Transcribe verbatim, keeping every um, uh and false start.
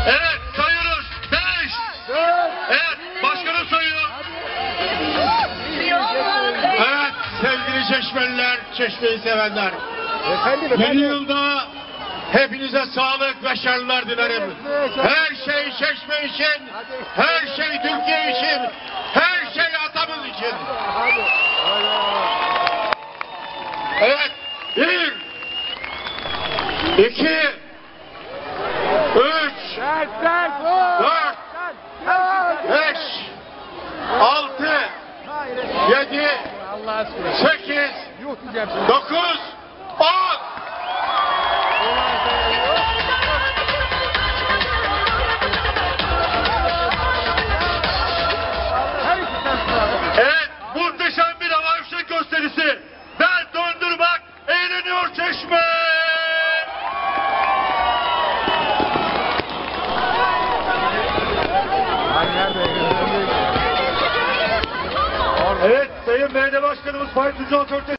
Evet, sayıyoruz. Beş. Evet, başkanım sayıyor. Evet, sevgili Çeşmeliler, Çeşme'yi sevenler. Efendim, Yeni yılda hepinize sağlık, başarılar dilerim. Her şey Çeşme için, her şey Türkiye için, her şey atamız için. Evet, bir, iki, üç, dört, beş, altı, yedi, sekiz, dokuz, on. Evet, muhteşem bir hava fişek gösterisi. Ben döndürmek, eğleniyor Çeşme. Evet, Sayın Belediye Başkanımız Faik Tuncel Körtes